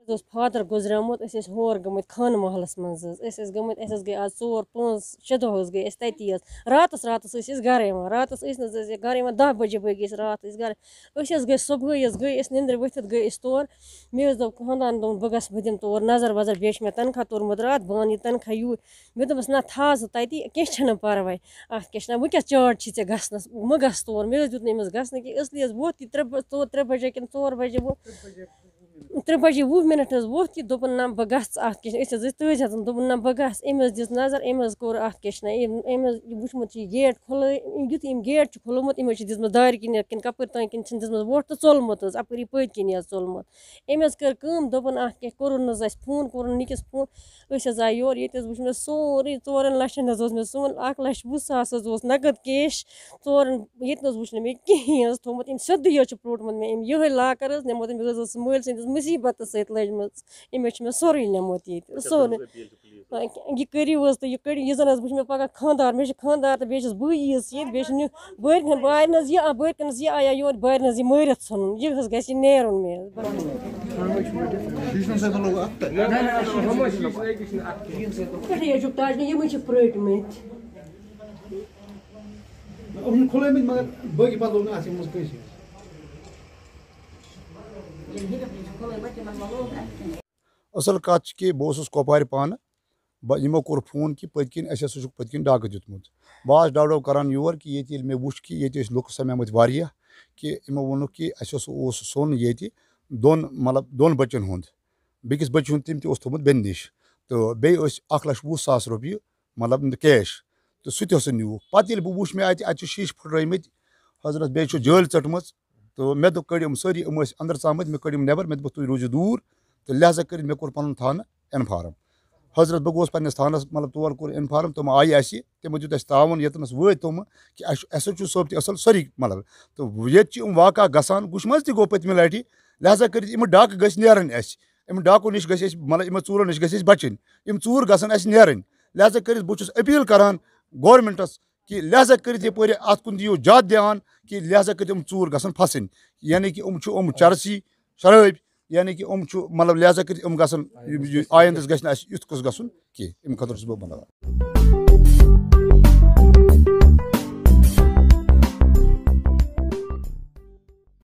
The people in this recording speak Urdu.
فادر گزریومُت أسۍ ٲسۍ ہور گٔمٕتۍ خانہٕ محلَس منٛز حظ أسۍ ٲسۍ گٔمٕتۍ أسۍ حظ گٔے آز 4-5-6 دۄہ حظ گٔے أسۍ تٔتی حظ راتَس ٲسۍ أسۍ گَرٕ یِوان راتَس ٲسۍ نہٕ حظ أسۍ گَرٕ یِوان 10 بجے بٲگۍ ٲسۍ راتھ أسۍ گَرٕ أسۍ حظ گٔے صُبحٲے حظ گٔے أسۍ نِنٛدرِ ؤتھِتھ گٔے أسۍ تور مےٚ حظ دوٚپ خاندارَن دوٚپُن بہٕ دِمہٕ تور نظر وظر بیٚیہِ چھِ مےٚ تنخواہ توٚرمُت راتھ بہٕ اَنہٕ یہِ تنخواہ یوٗرۍ مےٚ دوٚپمَس نہ تھاو ژٕ تَتی کینٛہہ چھِنہٕ پَرواے اَتھ کیٛاہ چھِ وۄنۍ کیٛاہ چاڑ چھی ژےٚ گژھنَس مہٕ گژھ تور مےٚ حظ دیُت نہٕ أمِس گژھنہٕ کینٛہہ اِسلیے حظ ووت یہِ 3 بجے کِنہٕ 4 بجے ووت 3 بجے 20 مِنٹ حظ ووت یہِ دوٚپُن نہ بہٕ گژھٕ اَتھ کیٛاہ أسۍ حظ ٲسۍ تٔج ہٮ۪ژان دوٚپُن نہ بہٕ گژھٕ أمۍ حظ دِژ نظر أمۍ حظ کوٚر اَتھ کیٛاہ چھِ أمۍ حظ وٕچھمُت چھِ یہِ گیٹ کھُلٲے یُتھُے أمۍ گیٹ چھُ کھُلومُت أمۍ حظ چھِ دِژمٕژ دارِ کِنۍ کِنہٕ کَپٲرۍ تانۍ کِنۍ چھِنہٕ دِژمٕژ وۄٹھ تہٕ ژوٚلمُت حظ اَپٲری پٔتۍ کِنۍ حظ ژوٚلمُت أمۍ حظ کٔر کٲم دوٚپُن اَتھ کیٛاہ کوٚرُن حظ اَسہِ فون کوٚرُن نِکِس فون أسۍ حظ آے یور ییٚتہِ حظ وٕچھ مےٚ سورُے 4 لَچھَن حظ اوس مےٚ 1,20,000 حظ اوس نقد کیش 4 ییٚتہِ نہٕ حظ وٕچھ نہٕ مےٚ کِہیٖنۍ حظ تھوٚمُت أمۍ سیوٚدُے حظ چھُ پروٹمُت مےٚ أمۍ یِہوٚے لاکَر حظ نِمُت أمۍ حظ ٲس مٲلۍ سٕنٛدِس مُصیٖبتَس سۭتۍ لٔجمٕژ أمۍ حظ چھِ مےٚ سورُے نِمُت ییٚتہِ سورُے یہِ کٔرِو حظ تُہۍ یہِ کٔڑِو یہِ زَن حظ وٕچھ مےٚ پگاہ خاندار مےٚ چھِ خاندار تہٕ بیٚیہِ چھَس بٕے ییٖژ ییٚتہِ بیٚیہِ چھِ بٲرۍ حظ یہِ بٲرۍ حظ یہِ آیا یور بارِ حظ یہِ مٲرِتھ ژھٕنُن یہِ حظ گژھِ یہِ نیرُن مےٚ پٮ۪ٹھٕے حظ چھُکھ تاج یِمٕے چھِ پرٛٲٹمٕتۍ اصل کت کہ بہٕ اوسُس کۄپوارِ پانہٕ یِمو کوٚر فون کہِ پٔتۍ کِنۍ اَسہِ ہسا چھُکھ پٔتۍ کِنۍ ڈاکہٕ دیُتمُت بہٕ آس ڈَو کَران یور کہِ ییٚتہِ ییٚلہِ مےٚ وُچھ کہِ ییٚتہِ ٲسۍ لُکھ سَمیمٕتۍ واریاہ کہِ یِمو ووٚنُکھ کہِ اَسہِ اوس سۄن ییٚتہِ دۄن بَچَن ہُنٛد بیٚکِس بَچہِ ہُنٛد تٔمۍ تہِ اوس تھوٚمُت بیٚنہِ نِش تہٕ بیٚیہِ ٲسۍ 1,20,000 رۄپیہِ کیش تہٕ سُہ تہِ ہسا نیوٗکھ پَتہٕ ییٚلہِ بہٕ وُچھ مےٚ اَتہِ چھِ شیٖشہٕ پھٕٹرٲومٕتۍ حضرت بیٚیہِ چھُ جٲلۍ ژٔٹمٕژ تہٕ مےٚ دوٚپ کٔڑۍ یِم سٲری یِم ٲسۍ اَنٛدر ژامٕتۍ مےٚ کٔڑۍ یِم نٮ۪بر مےٚ دوٚپُکھ تُہۍ روٗزِو دوٗر تہٕ لہٰذا کٔرِتھ مےٚ کوٚر پَنُن تھانہٕ اِنفارم حضرت بہٕ گوس پنٛنِس تھانَس تور کوٚر اِنفارم تِم آیہِ اَسہِ تِمو دیُت اَسہِ تعاوُن ییٚتنَس وٲتۍ تِم کہِ اَسہِ ایس ایچ او صٲب تہِ اَصٕل سٲری تہٕ ییٚتہِ چھِ یِم واقعہ گژھان وٕچھ منٛز تہِ گوٚو پٔتمہِ لَٹہِ لہٰذا کٔرِتھ یِم ڈاکہٕ گٔژھۍ نیرٕنۍ اَسہِ یِم ڈاکو نِش گژھِ اَسہِ یِمن ژوٗرو نِش گژھِ اَسہِ بَچٕنۍ یِم ژوٗر گژھن اَسہِ نیرٕنۍ لہٰذا کٔرِتھ بہٕ چھُس أپیٖل کران گورمِنٹَس کہِ لہٰذا کٔرِتھ یَپٲرۍ اَتھ کُن دِیِو زیادٕ دھیان کہِ لہٰذا کٔرِتھ یِم ژوٗر گژھن پھَسٕنۍ یعنی کہِ چھِ چرسی شرٲبۍ یعنی کہِ چھُ لہٰذا کٔرِتھ گژھن آیندَس گژھِ نہٕ اَسہِ یُتھ قٕصہٕ گژھُن کینٛہہ اَمہِ خٲطرٕ چھُس بہٕ بناوان